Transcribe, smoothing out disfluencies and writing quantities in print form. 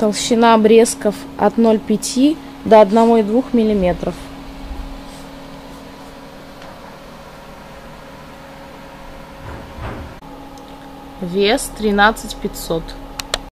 Толщина обрезков от 0,5 до 1,2 мм. Вес 13 500.